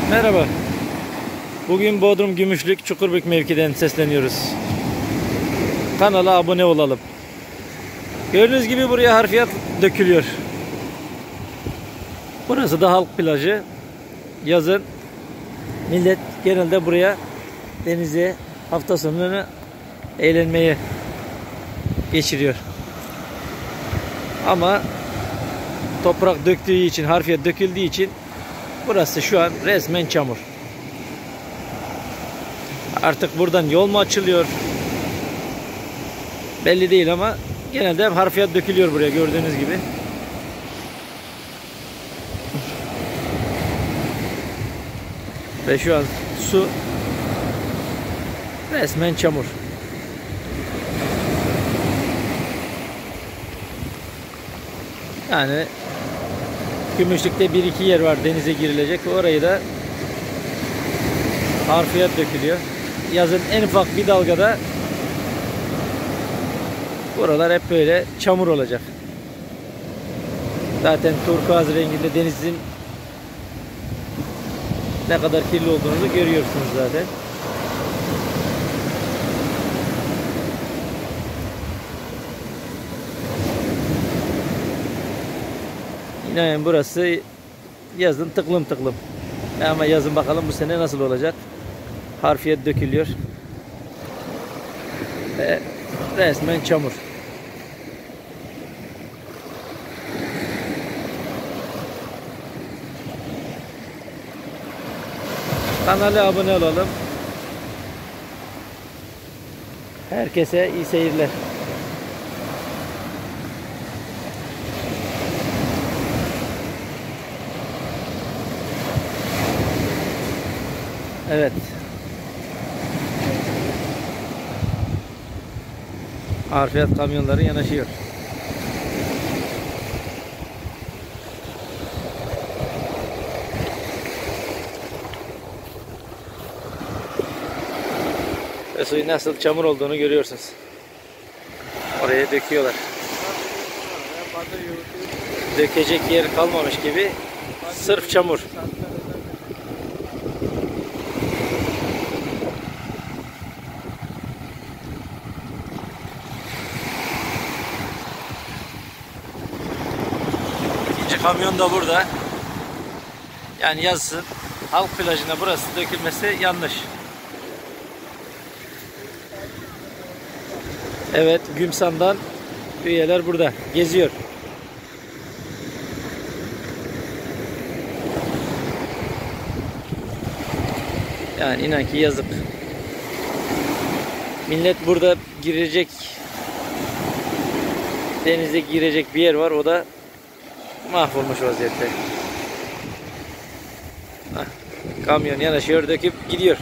Merhaba. Bugün Bodrum Gümüşlük Çukurbük mevkiden sesleniyoruz. Kanala abone olalım. Gördüğünüz gibi buraya harfiyat dökülüyor. Burası da halk plajı. Yazın millet genelde buraya denize hafta sonunu eğlenmeye geçiriyor. Ama toprak döktüğü için, harfiyat döküldüğü için burası şu an resmen çamur. Artık buradan yol mu açılıyor? Belli değil ama genelde harfiyat dökülüyor buraya gördüğünüz gibi. Ve şu an su resmen çamur. Yani Gümüşlük'te 1-2 yer var denize girilecek. Orayı da harfiyat dökülüyor. Yazın en ufak bir dalgada buralar hep böyle çamur olacak. Zaten turkuaz renginde denizin ne kadar kirli olduğunu görüyorsunuz zaten. İnanın burası yazın tıklım tıklım. Ama yazın bakalım bu sene nasıl olacak. Harfiyat dökülüyor. Ve resmen çamur. Kanala abone olalım. Herkese iyi seyirler. Evet. Harfiyat kamyonları yanaşıyor. Ve suyun nasıl çamur olduğunu görüyorsunuz. Oraya döküyorlar. Dökecek yer kalmamış gibi sırf çamur. İkinci kamyon da burada. Yani yazın halk plajına burası dökülmesi yanlış. Evet, Gümsan'dan üyeler burada geziyor. Yani inan ki yazık. Millet burada girecek, denize girecek bir yer var, o da mahvolmuş vaziyette. Kamyon yanaşıyor, döküp gidiyor.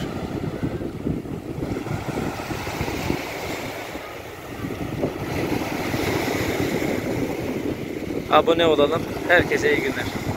Abone olalım. Herkese iyi günler.